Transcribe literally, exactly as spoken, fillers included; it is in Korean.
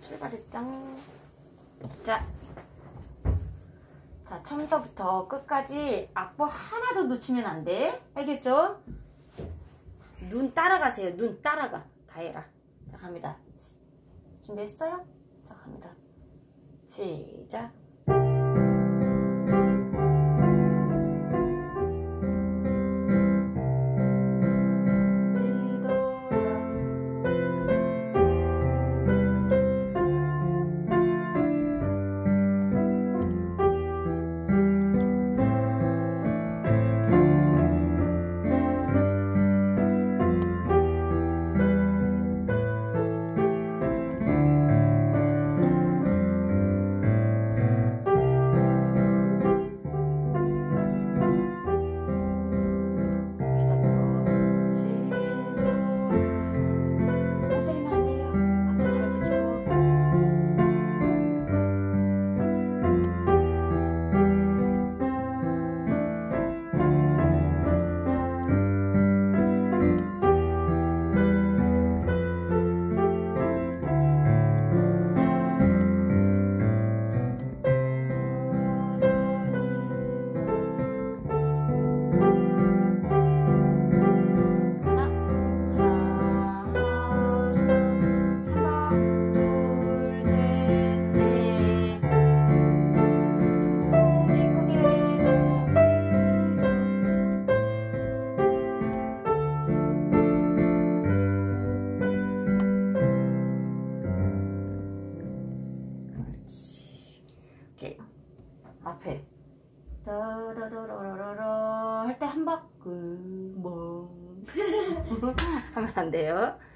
출발했짱. 자, 자 처음서부터 끝까지 악보 하나도 놓치면 안 돼. 알겠죠? 눈 따라가세요. 눈 따라가. 다 해라. 자, 갑니다. 준비했어요? 자, 갑니다. 시작. 앞에 더더더러러러 할 때 한 바퀴 멍 하면 안 돼요.